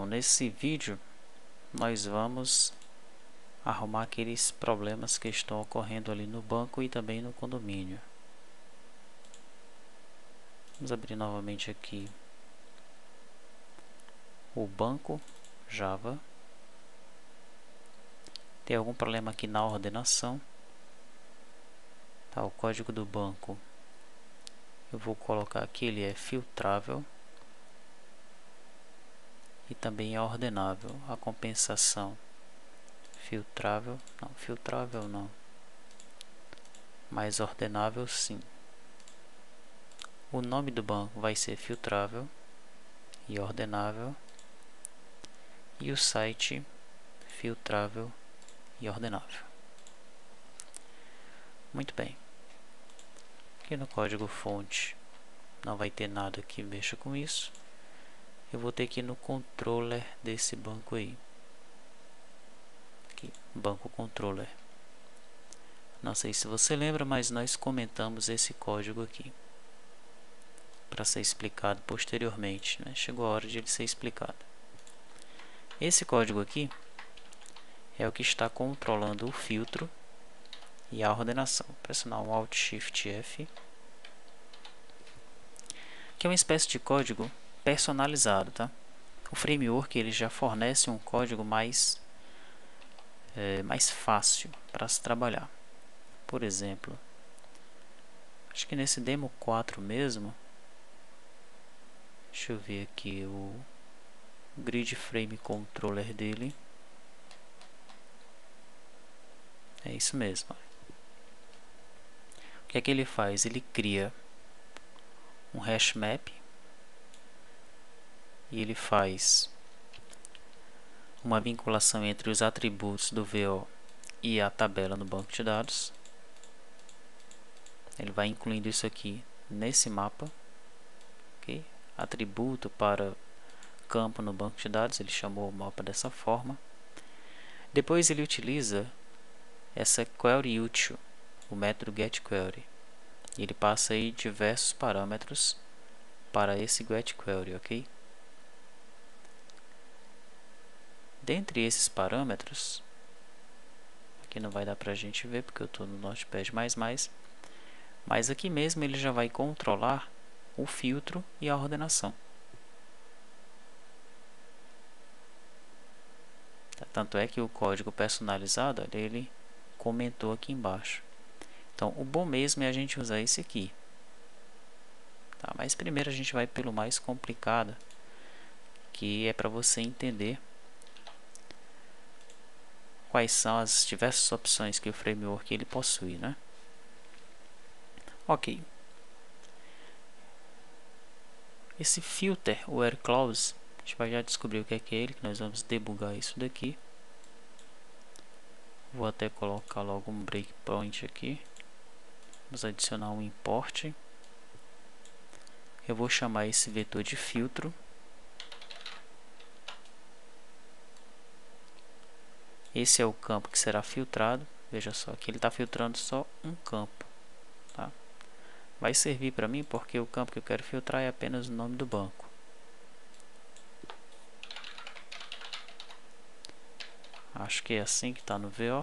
nesse vídeo nós vamos arrumar aqueles problemas que estão ocorrendo ali no banco e também no condomínio. Vamos abrir novamente aqui o banco Java. Tem algum problema aqui na ordenação. Tá, o código do banco eu vou colocar aqui, ele é filtrável e também é ordenável. A compensação filtrável não, mas ordenável sim. O nome do banco vai ser filtrável e ordenável, e o site filtrável e ordenável. Muito bem. Aqui no código fonte não vai ter nada que mexa com isso. Eu vou ter que ir no controller desse banco aí. Aqui, banco controller. Não sei se você lembra, mas nós comentamos esse código aqui para ser explicado posteriormente, né? Chegou a hora de ele ser explicado. Esse código aqui é o que está controlando o filtro e a ordenação. Pressionar o Alt Shift F, que é uma espécie de código personalizado, tá? O framework ele já fornece um código mais fácil para se trabalhar. Por exemplo, acho que nesse demo 4 mesmo, deixa eu ver aqui o grid frame controller dele. É isso mesmo. O que é que ele faz? Ele cria um hash map e ele faz uma vinculação entre os atributos do VO e a tabela no banco de dados. Ele vai incluindo isso aqui nesse mapa, okay? Atributo para campo no banco de dados, ele chamou o mapa dessa forma. Depois ele utiliza essa query útil, o método getQuery. E ele passa aí diversos parâmetros para esse getQuery, ok? Dentre esses parâmetros, aqui não vai dar para a gente ver porque eu estou no Notepad++, mas aqui mesmo ele já vai controlar o filtro e a ordenação. Tanto é que o código personalizado ele comentou aqui embaixo. Então o bom mesmo é a gente usar esse aqui. Tá? Mas primeiro a gente vai pelo mais complicado, que é para você entender quais são as diversas opções que o framework ele possui, né? Ok. Esse filter, o where-clause, a gente vai já descobrir o que é ele, que nós vamos debugar isso daqui. Vou até colocar logo um breakpoint aqui. Vamos adicionar um import. Eu vou chamar esse vetor de filtro. Esse é o campo que será filtrado. Veja só, aqui ele está filtrando só um campo. Tá? Vai servir para mim porque o campo que eu quero filtrar é apenas o nome do banco. Acho que é assim que está no VO.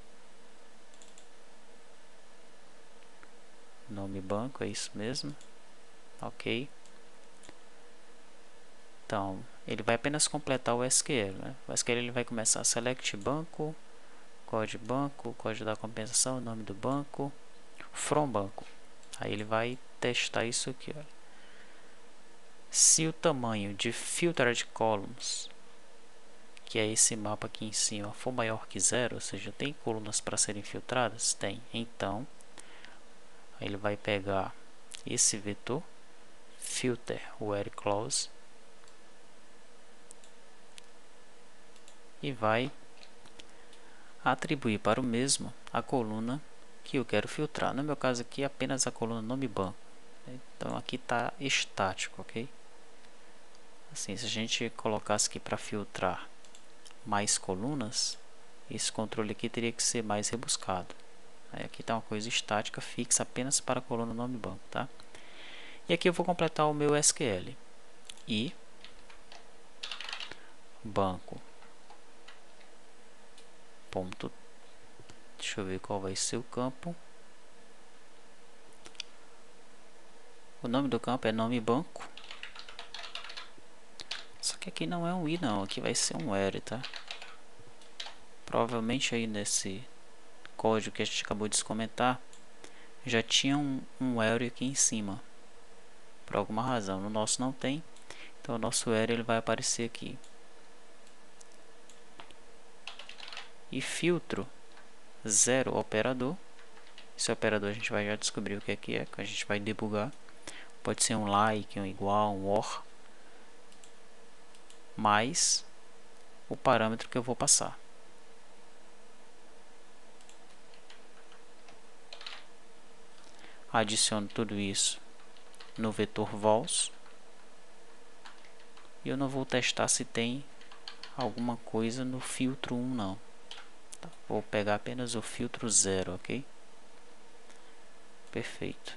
Nome banco, é isso mesmo. Ok. Então, ele vai apenas completar o SQL, né? O SQL ele vai começar select banco, código da compensação, nome do banco, from banco. Aí ele vai testar isso aqui, olha. Se o tamanho de filtered columns, que é esse mapa aqui em cima, for maior que 0, ou seja, tem colunas para serem filtradas? Tem. Então, ele vai pegar esse vetor, filter where-clause, e vai atribuir para o mesmo a coluna que eu quero filtrar. No meu caso aqui, apenas a coluna nome banco. Então, aqui está estático, ok? Assim, se a gente colocasse aqui para filtrar mais colunas, esse controle aqui teria que ser mais rebuscado. Aí aqui está uma coisa estática, fixa apenas para a coluna nome banco, tá? E aqui eu vou completar o meu SQL. E banco. Ponto. Deixa eu ver qual vai ser o campo. O nome do campo é nome banco. Só que aqui não é um i não, aqui vai ser um where, tá? Provavelmente aí nesse código que a gente acabou de comentar, já tinha um where aqui em cima. Por alguma razão, no nosso não tem. Então o nosso where ele vai aparecer aqui. E filtro 0 operador. Esse operador a gente vai já descobrir o que é, que a gente vai debugar. Pode ser um like, um igual, um or, mais o parâmetro que eu vou passar. Adiciono tudo isso no vetor vols. E eu não vou testar se tem alguma coisa no filtro 1 não. Tá, vou pegar apenas o filtro 0, ok? Perfeito.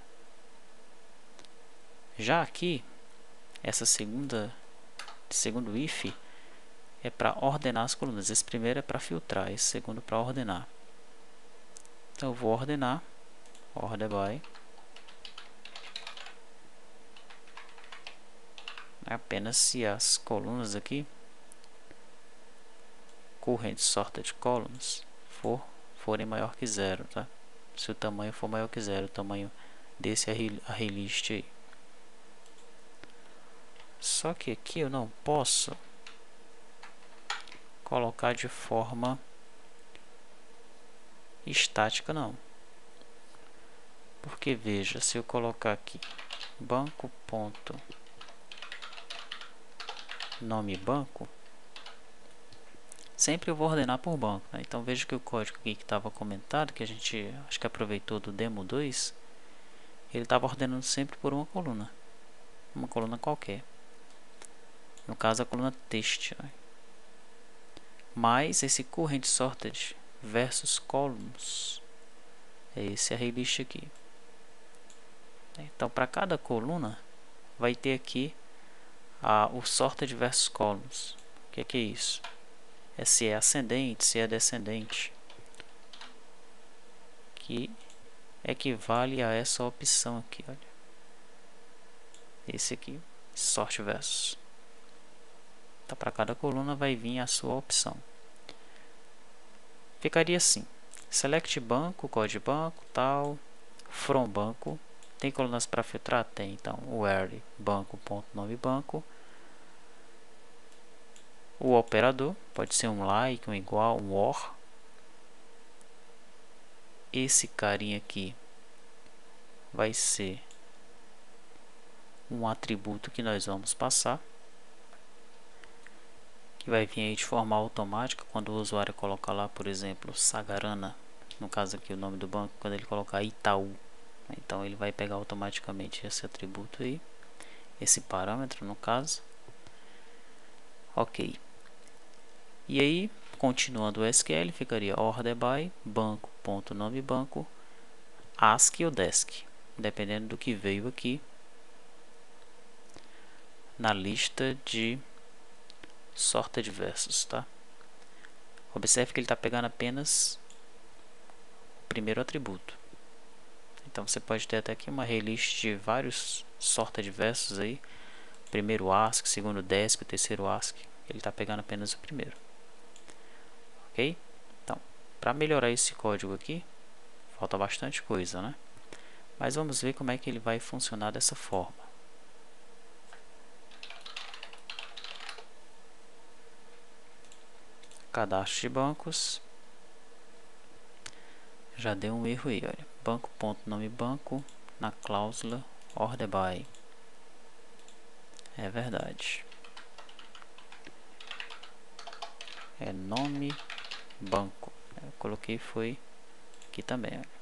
Já aqui, essa segundo if é para ordenar as colunas. Esse primeiro é para filtrar, esse segundo para ordenar. Então eu vou ordenar, order by, apenas se as colunas aqui, current sorted columns, forem maior que 0, tá? Se o tamanho for maior que 0, o tamanho desse array list aí. Só que aqui eu não posso colocar de forma estática não. Porque veja, se eu colocar aqui banco ponto nome banco, sempre eu vou ordenar por banco, né? Então veja que o código aqui que estava comentado, que a gente acho que aproveitou do demo 2, ele estava ordenando sempre por uma coluna qualquer. No caso a coluna text, né? Mas esse current sorted versus columns é esse array list aqui. Então para cada coluna vai ter aqui o sorted versus columns. O que é isso? É se é ascendente, se é descendente, que equivale a essa opção aqui, olha. Esse aqui, sort versus. Então, para cada coluna vai vir a sua opção. Ficaria assim: select banco, código banco, tal, from banco. Tem colunas para filtrar? Tem. Então, where banco.nome banco. O operador pode ser um like, um igual, um or. Esse carinha aqui vai ser um atributo que nós vamos passar, que vai vir aí de forma automática quando o usuário colocar lá, por exemplo, Sagarana, no caso aqui o nome do banco, quando ele colocar Itaú, então ele vai pegar automaticamente esse atributo aí, esse parâmetro no caso. Ok. E aí, continuando o SQL, ficaria order by banco.nome banco, ASCII ou DESC, dependendo do que veio aqui na lista de sorted versus, tá? Observe que ele está pegando apenas o primeiro atributo. Então você pode ter até aqui uma array list de vários sorted versus aí. Primeiro ASCII, segundo DESC, o terceiro ASCII. Ele está pegando apenas o primeiro. Ok? Então, para melhorar esse código aqui, falta bastante coisa, né? Mas vamos ver como é que ele vai funcionar dessa forma. Cadastro de bancos. Já deu um erro aí, olha. Banco.nome banco na cláusula order by. É verdade. É nome banco. Eu coloquei foi aqui também, olha.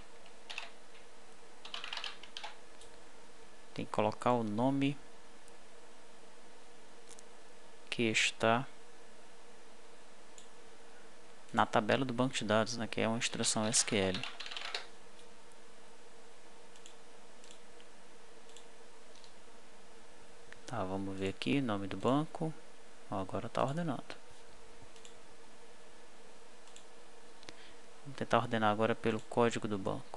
Tem que colocar o nome que está na tabela do banco de dados, né, que é uma instrução SQL. Tá, vamos ver aqui, nome do banco, Ó, agora está ordenando. Vamos tentar ordenar agora pelo código do banco.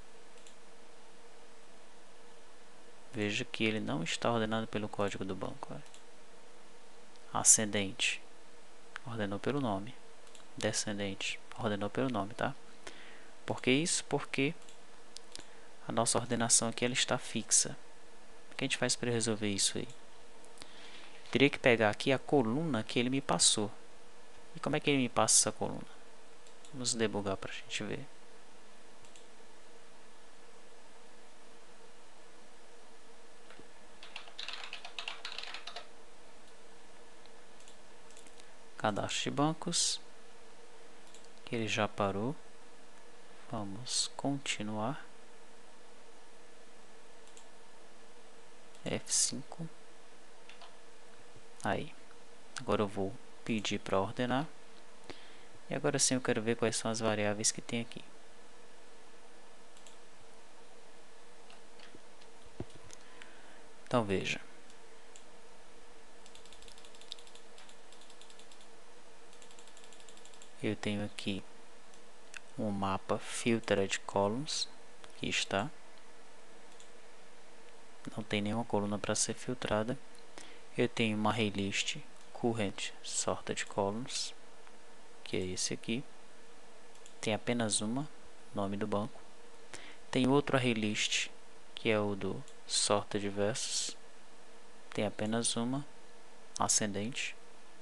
Veja que ele não está ordenado pelo código do banco. Olha. Ascendente, ordenou pelo nome. Descendente, ordenou pelo nome, tá? Por que isso? Porque a nossa ordenação aqui ela está fixa. O que a gente faz para resolver isso aí? Teria que pegar aqui a coluna que ele me passou. E como é que ele me passa essa coluna? Vamos debugar para a gente ver. Cadastro de bancos. Ele já parou. Vamos continuar. F5. Aí. Agora eu vou pedir para ordenar. E agora sim eu quero ver quais são as variáveis que tem aqui. Então veja. Eu tenho aqui um mapa Filtered Columns. Aqui está. Não tem nenhuma coluna para ser filtrada. Eu tenho uma ArrayList Current Sorted Columns, que é esse aqui. Tem apenas uma, nome do banco. Tem outro ArrayList, que é o do Sorted Versus. Tem apenas uma, ascendente.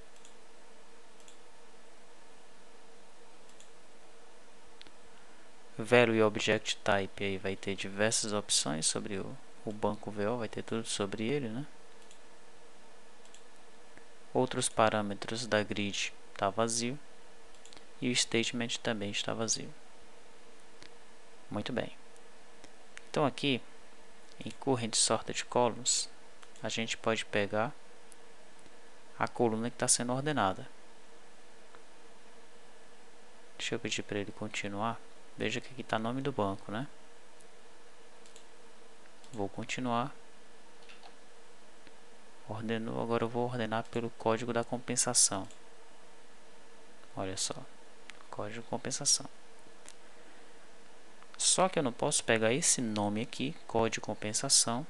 Value Object Type aí vai ter diversas opções sobre o banco VO, vai ter tudo sobre ele, né? Outros parâmetros da grid está vazio e o statement também está vazio. Muito bem. Então aqui em Current Sorted Columns a gente pode pegar a coluna que está sendo ordenada. Deixa eu pedir para ele continuar. Veja que aqui está o nome do banco, né? Vou continuar. Ordenou, agora eu vou ordenar pelo código da compensação. Olha só, código de compensação. Só que eu não posso pegar esse nome aqui, código de compensação,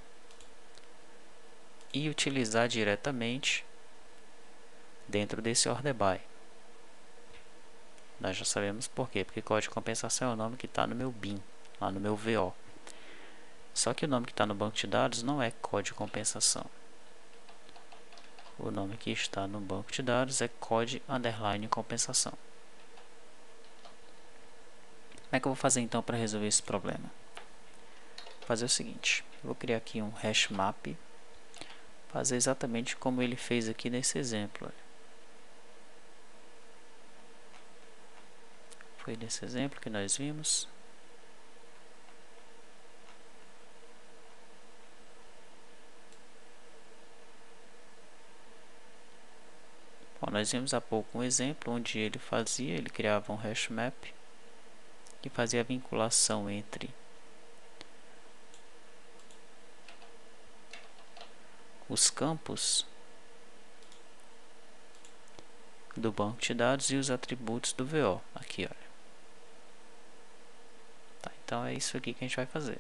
e utilizar diretamente dentro desse order by. Nós já sabemos por quê, porque código de compensação é o nome que está no meu bin, lá no meu VO. Só que o nome que está no banco de dados não é código de compensação. O nome que está no banco de dados é code underline compensação. Como é que eu vou fazer então para resolver esse problema? Vou fazer o seguinte, eu vou criar aqui um hash map, fazer exatamente como ele fez aqui nesse exemplo. Olha. Foi nesse exemplo que nós vimos. Bom, nós vimos há pouco um exemplo onde ele criava um hash map que fazia a vinculação entre os campos do banco de dados e os atributos do VO. Aqui, olha. Tá, então é isso aqui que a gente vai fazer.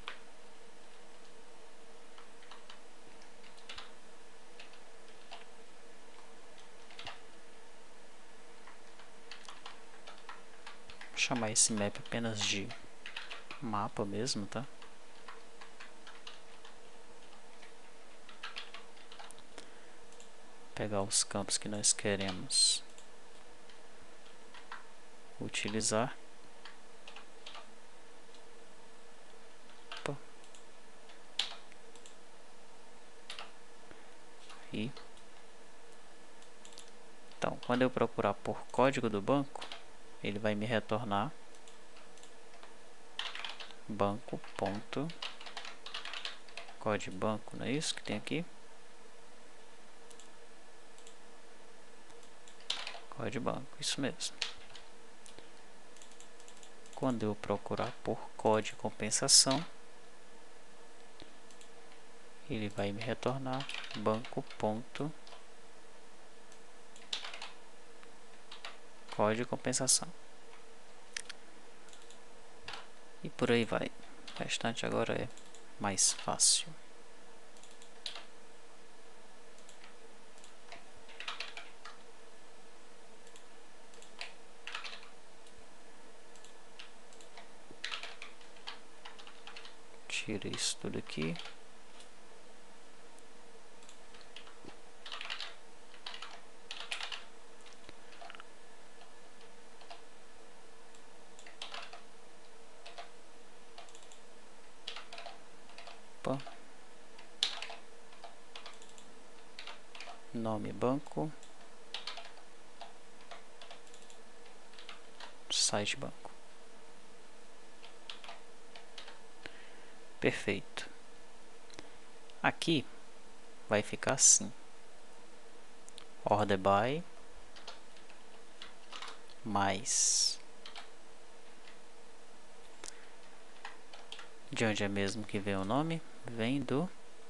Vou chamar esse map apenas de mapa mesmo, tá? Pegar os campos que nós queremos utilizar. Opa. E então, quando eu procurar por código do banco, ele vai me retornar banco.código banco, não é isso que tem aqui? Código banco, isso mesmo. Quando eu procurar por código compensação, ele vai me retornar banco.código código de compensação. E por aí vai. O restante agora é mais fácil. Tira isso tudo aqui. Opa. Nome banco. Site banco. Perfeito. Aqui vai ficar assim: order by mais, de onde é mesmo que vem o nome? Vem do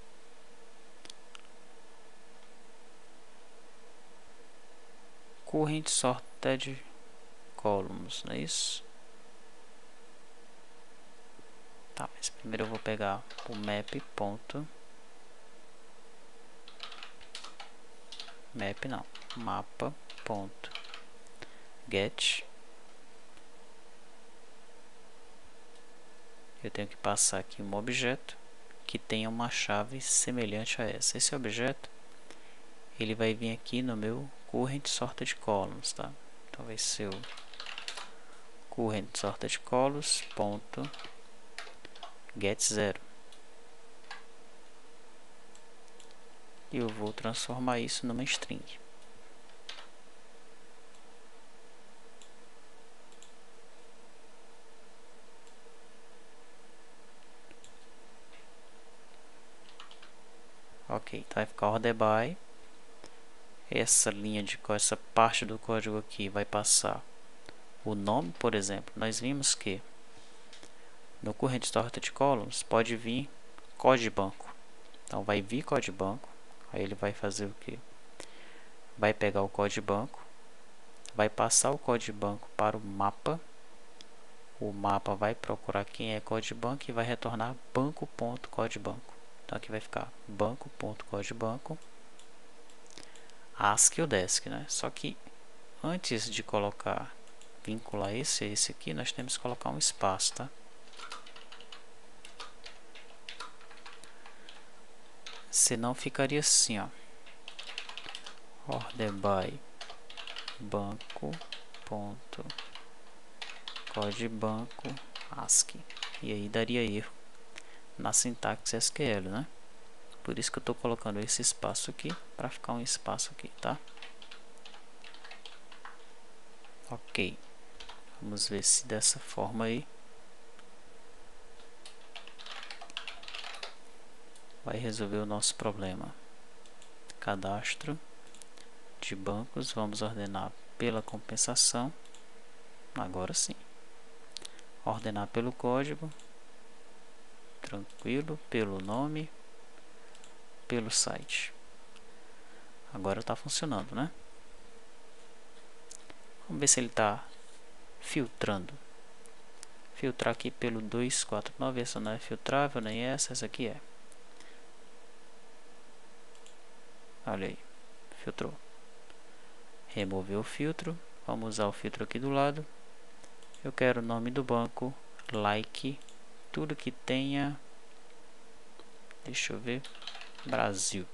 current sorted columns, não é isso? Tá, mas primeiro eu vou pegar o mapa.get. Eu tenho que passar aqui um objeto que tenha uma chave semelhante a essa. Esse objeto ele vai vir aqui no meu current sorted columns, tá? Então vai ser o current sorted columns ponto get 0. E eu vou transformar isso numa string. Ok, então vai ficar order by. Essa parte do código aqui vai passar o nome, por exemplo. Nós vimos que no current sorted columns pode vir código banco. Então vai vir código banco. Aí ele vai fazer o que? Vai pegar o código banco, vai passar o código banco para o mapa. O mapa vai procurar quem é código banco e vai retornar banco.códigobanco. Então aqui vai ficar banco.códigobanco ASCII ou DESC, né? Só que antes de vincular esse a esse aqui, nós temos que colocar um espaço, tá? Senão ficaria assim, ó: order by banco.códigobanco ASCII. E aí daria erro na sintaxe SQL, né? Por isso que eu estou colocando esse espaço aqui, para ficar um espaço aqui, tá? Ok. Vamos ver se dessa forma aí vai resolver o nosso problema. Cadastro de bancos, vamos ordenar pela compensação. Agora sim. Ordenar pelo código. Tranquilo, pelo nome, pelo site. Agora está funcionando, né? Vamos ver se ele está filtrando. Filtrar aqui pelo 249, essa não é filtrável, nem essa aqui é. Olha aí, filtrou. Remover o filtro, vamos usar o filtro aqui do lado. Eu quero o nome do banco, like, tudo que tenha, deixa eu ver, Brasil.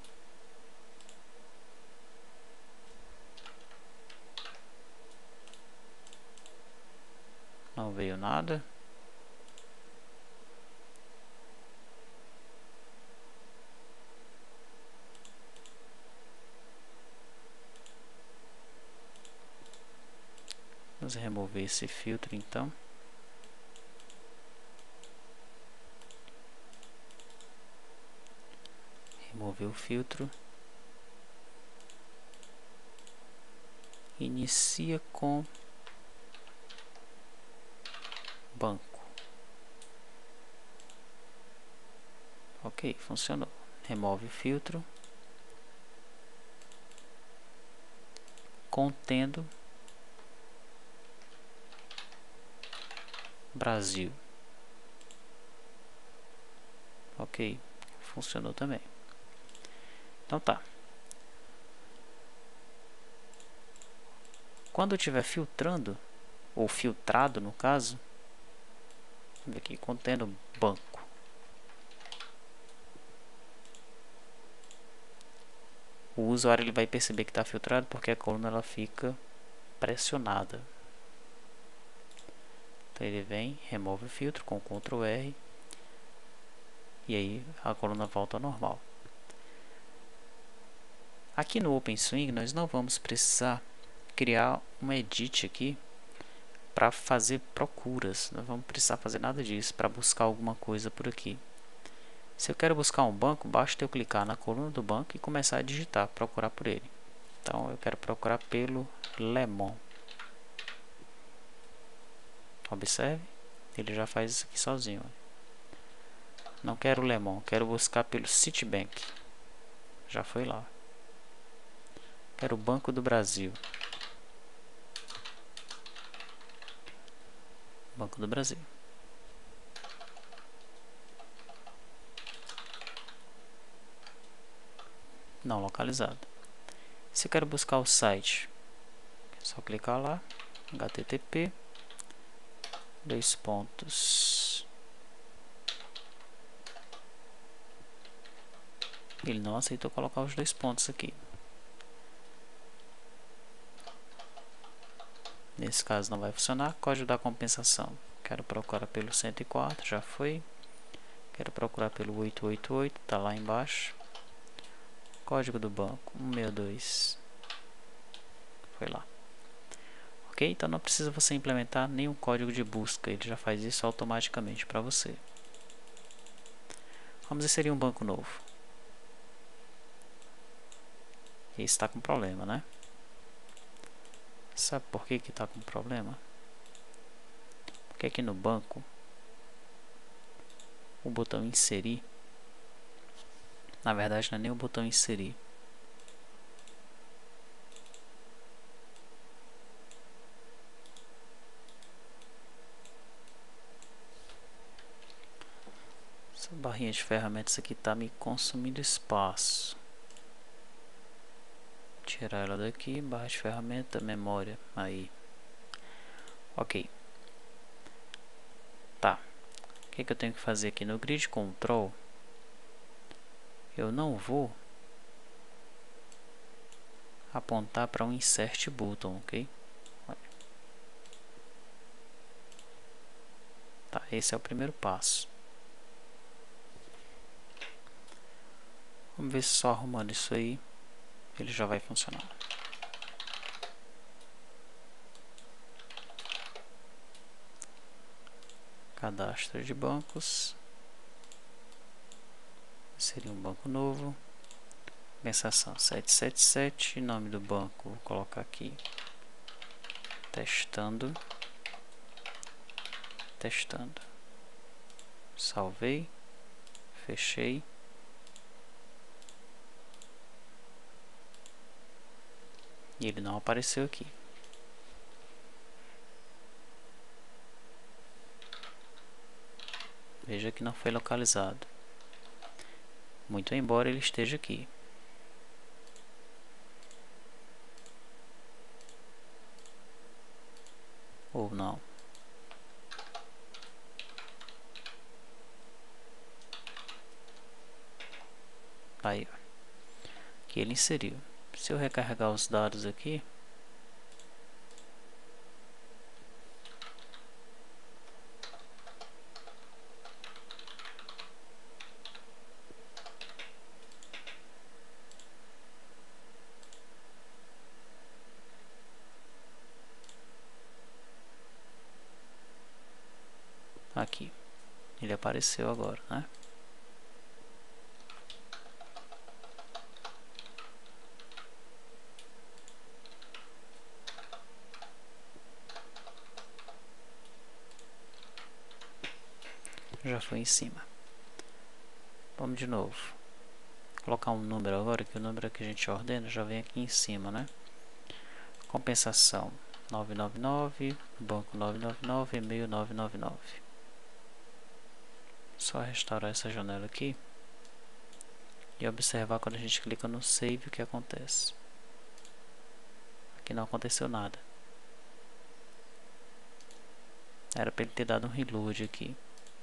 Não veio nada. Vamos remover esse filtro então. Remover o filtro. Inicia com banco. Ok, funcionou. Remove o filtro. Contendo Brasil. Ok, funcionou também. Então tá. Quando eu estiver filtrando, ou filtrado no caso, vamos ver aqui, contendo banco. O usuário ele vai perceber que está filtrado porque a coluna ela fica pressionada. Então ele vem, remove o filtro com Ctrl R e aí a coluna volta ao normal. Aqui no OpenSwing nós não vamos precisar criar um edit aqui para fazer procuras. Não vamos precisar fazer nada disso para buscar alguma coisa por aqui. Se eu quero buscar um banco, basta eu clicar na coluna do banco e começar a digitar, procurar por ele. Então eu quero procurar pelo Lemon. Observe, ele já faz isso aqui sozinho. Não quero o Lemon, quero buscar pelo Citibank. Já foi lá. Quero o Banco do Brasil. Banco do Brasil. Não localizado. Se eu quero buscar o site, é só clicar lá, http, dois pontos. Ele não aceitou colocar os dois pontos aqui. Nesse caso não vai funcionar. Código da compensação. Quero procurar pelo 104, já foi. Quero procurar pelo 888, está lá embaixo. Código do banco 162. Foi lá. Ok? Então não precisa você implementar nenhum código de busca. Ele já faz isso automaticamente para você. Vamos inserir um banco novo. Esse está com problema, né? Sabe por que está com problema? Porque aqui no banco, o botão inserir, na verdade não é nem o botão inserir. Essa barrinha de ferramentas aqui está me consumindo espaço. Tirar ela daqui, barra de ferramenta, memória, aí. Ok. Tá. O que eu tenho que fazer aqui no grid control? Eu não vou apontar para um insert button, ok? Olha. Tá, esse é o primeiro passo. Vamos ver se só arrumando isso aí ele já vai funcionar. Cadastro de bancos. Seria um banco novo. Compensação 777. Nome do banco, vou colocar aqui. Testando. Testando. Salvei. Fechei. E ele não apareceu aqui. Veja que não foi localizado. Muito embora ele esteja aqui. Ou não. Aí, ó. Aqui ele inseriu. Se eu recarregar os dados aqui, aqui, ele apareceu agora, né? Já foi em cima. Vamos de novo. Vou colocar um número agora, que o número que a gente ordena já vem aqui em cima, né? Compensação 999, banco 999, e-mail 999. Só restaurar essa janela aqui e observar quando a gente clica no save o que acontece. Aqui não aconteceu nada. Era para ele ter dado um reload aqui.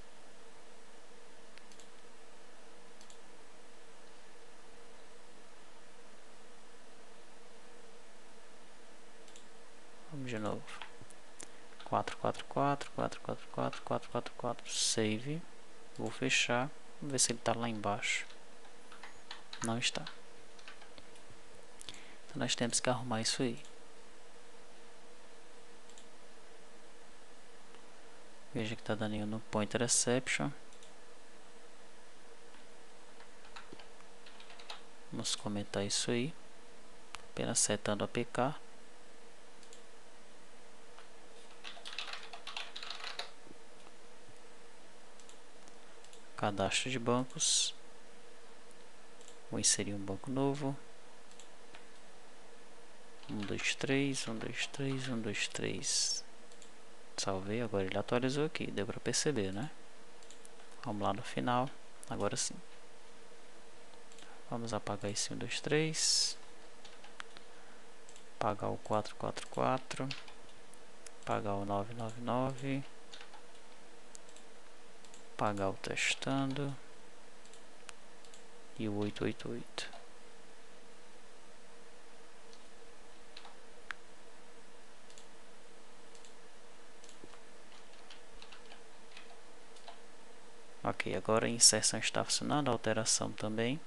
Vamos de novo. 444, 444, 444, save. Vou fechar. Vamos ver se ele está lá embaixo. Não está. Então nós temos que arrumar isso aí. Veja que está dando no Pointer Exception. Vamos comentar isso aí. Apenas setando a APK. Cadastro de bancos. Vou inserir um banco novo. 1, 2, 3, 1, 2, 3, 1, 2, 3. Salvei, agora ele atualizou aqui. Deu para perceber, né? Vamos lá no final. Agora sim. Vamos apagar esse 1, 2, 3. Apagar o 444. Apagar o 999. Apagar o testando. E o 888. Ok, agora a inserção está funcionando, a alteração também.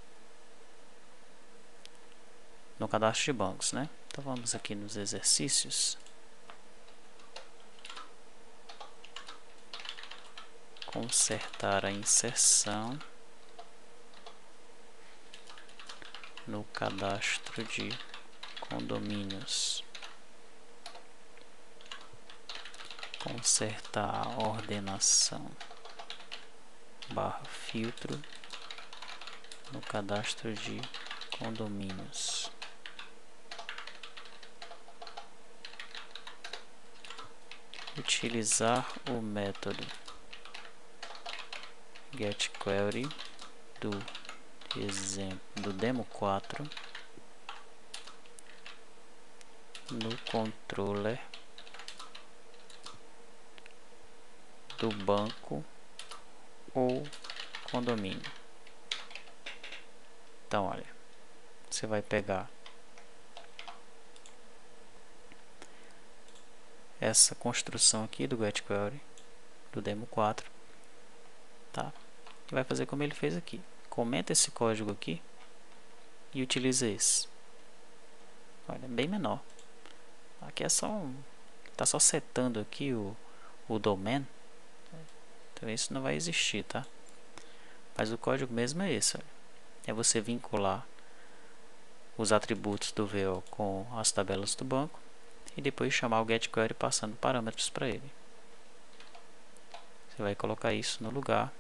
No cadastro de bancos, né? Então vamos aqui nos exercícios. Consertar a inserção no cadastro de condomínios. Consertar a ordenação /filtro no cadastro de condomínios. Utilizar o método getQuery do demo 4 no controller do banco ou condomínio. Então, olha, você vai pegar essa construção aqui do getQuery do demo 4, tá? E vai fazer como ele fez aqui. Comenta esse código aqui e utiliza esse. Olha, é bem menor. Aqui é só tá só setando aqui o domain. Então isso não vai existir, tá? Mas o código mesmo é esse, olha. É você vincular os atributos do VO com as tabelas do banco e depois chamar o getQuery passando parâmetros para ele. Você vai colocar isso no lugar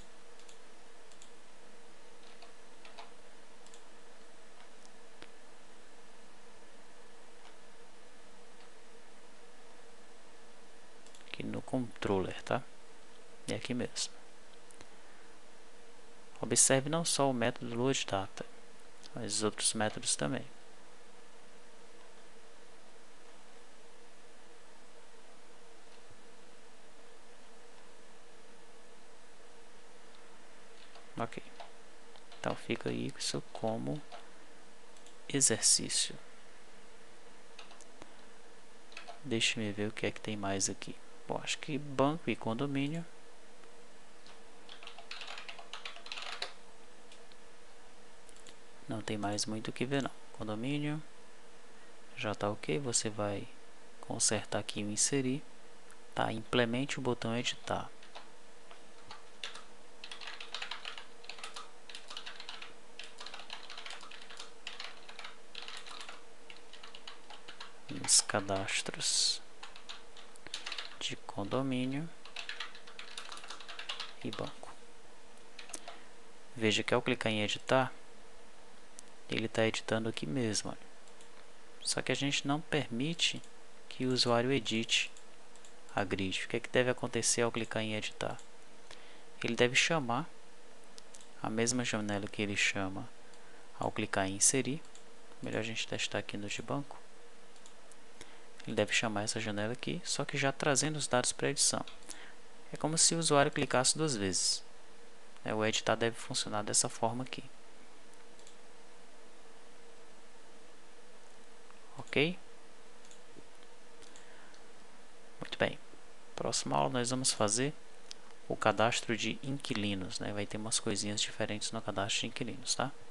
aqui no controller, tá? É aqui mesmo. Observe não só o método loadData, mas os outros métodos também. Ok. Então fica isso como exercício. Deixe-me ver o que é que tem mais aqui. Bom, acho que banco e condomínio. Não tem mais muito o que ver não. Condomínio. Já está ok. Você vai consertar aqui o inserir. Tá, implemente o botão editar. Nos cadastros de condomínio e banco. Veja que ao clicar em editar, ele está editando aqui mesmo. Olha. Só que a gente não permite que o usuário edite a grid. O que é que deve acontecer ao clicar em editar? Ele deve chamar a mesma janela que ele chama ao clicar em inserir. Melhor a gente testar aqui no de banco. Ele deve chamar essa janela aqui, só que já trazendo os dados para edição. É como se o usuário clicasse 2 vezes. O editar deve funcionar dessa forma aqui. Ok? Muito bem. Próxima aula nós vamos fazer o cadastro de inquilinos, né? Vai ter umas coisinhas diferentes no cadastro de inquilinos, tá?